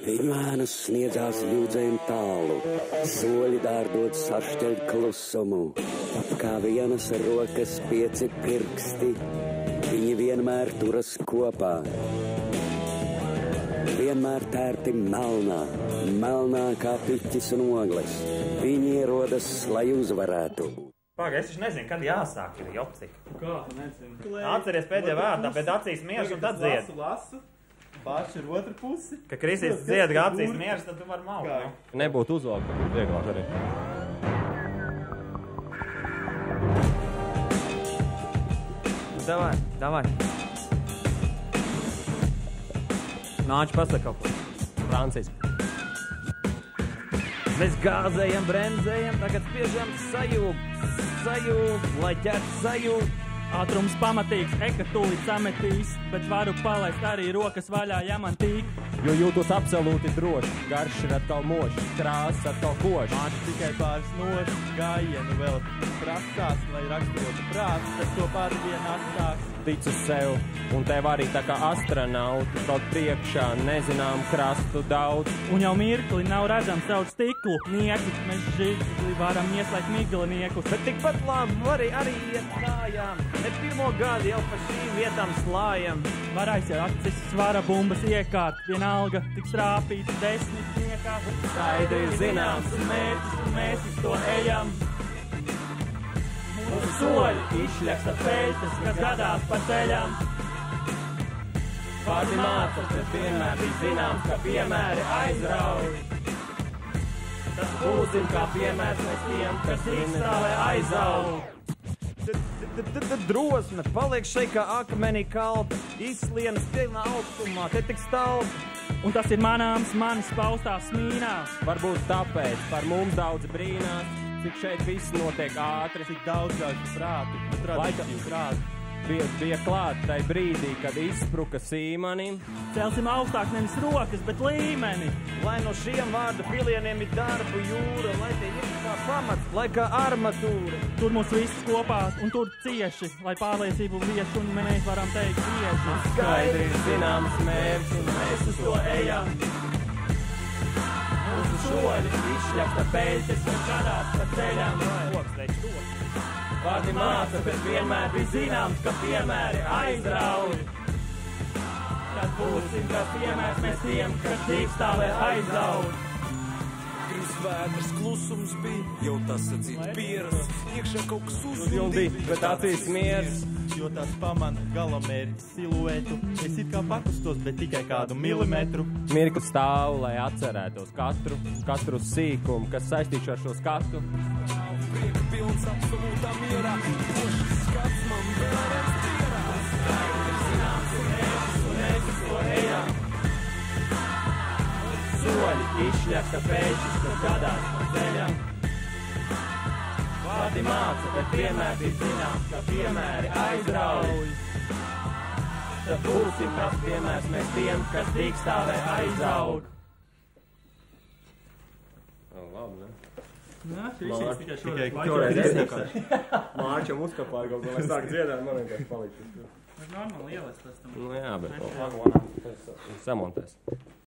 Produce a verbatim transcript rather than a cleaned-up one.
Viņu sniedzās jūdzēm tālu, soļi dārdot sašķeļ klusumu. Kā vienas rokas pieci pirksti, viņi vienmēr turas kopā. Vienmēr tērti melnā, melnā kā piķis un ogles. Viņi ierodas, lai uzvarētu. Pagaid, es taču nezinu, kad jāsāk ir joci. Kā, tu nezinu? Atceries pēdējā vārdā, pēc acīs mieras un tad dzied. Lasu, lasu, bāči ar otru pusi. Ka Krisīs dzied, ka acīs mieras, tad tu vari maukt. No? Nebūtu uzvalkt, bet būtu vieglāk arī. Davai, davai. Nāči, pasaka kaut ko. Franciski. Mēs gāzējam, bremzējam, tagad spiežam sajūg, sajūg, lai ķert sajūg. Ātrums pamatīgs, eka tūlīt sametīs, bet varu palaist arī rokas vaļā, ja man tīk. Jo jūtos absolūti droši, garš ir atkal mošs, krāsas atkal košs. Māči tikai pāris noši, gājienu vēl prasās, lai raksturotu prātu, tas to pāri vien atstās. Ticu sev, un tev arī tā kā astronautu, kaut priekšā nezinām krastu daudz. Un jau mirkli nav redzams caur stiklu, nieki, mēs žigli varam ieslēgt miglaniekus. Bet tikpat labi vari arī iet kājām, ne pirmo gadu jau pa šīm vietām slājam. Var aizjāt acis svara bumbas iekārt, vienalga tik strāpīts desmitniekā. Skaidri ir zināms mērķis, un mēs uz to ejam. Mūsu soļi izšļaksta peļķes, kas gadās pa ceļam. Vārdi māca, bet vienmēr bija zināms, ka piemēri aizrauj. Tas būsim kā piemērs mēs tiem, kas izstāvē aizaug. Drosme paliek šeit kā akmenī kalta, izslienas pilnā augstumā, te tik stalta. Un tas ir manāms manis paustās smīnās. Varbūt tāpēc par mums daudz brīnās, cik šeit viss notiek ātri, cik daudz gāžu prātu, tradīciju prātu. Bija, bija klāt tai brīdī, kad izspruka sīmanim. Celsim augstāk nevis rokas, bet līmeni. Lai no šiem vārdu pilieniem ir darbu jūra, lai tie ir kā pamats, lai kā armatūra. Tur mūs viss kopā un tur cieši, lai pārliecību vieši un mēs varam teikt tieši. Skaidri ir zināms mērķis un mēs uz to ejam. Mūsu soļi izšļaksta peļķes un gadās pa ceļam. Vārdi māca, bet vienmēr bija zināms, ka piemēri aizrauj. Tad būsim kā piemērs mēs tiem, kas tīkstāvē aizaug. Pirms vētras klusums bija, jau tas atzīt pieras, iekšā kaut kas uzjundīt, bet acīs miers. Jo tās pamana galamērķis siluetu, es it kā pakustos, bet tikai kādu milimetru. Mirkli stāvu, lai atcerētos katru, katru sīkumu, kas saistīts ar šo skatu. Prieka pilns absolūtā mierā, košs skats man vēlreiz pierā. Skaidri zināms un mērķis un mēs uz to ejam. Soļi izšļaksta peļķis, kas gadās pa ceļam. Vārdi māca, bet vienmēr bija zināms, ka piemēri aizrauj. Tad būsim kā piemērs mēs tiem, kas tīkstāvē aizaug. Labi, ne? Nā, šis tikai šoreiz. Šoreiz es vienkārši Mārčam uzkapāju kaut ko, lai sāk dziedāt, man vienkārši palikt. Tas normāli ielēs pēc tam. Nu jā, bet samontēs.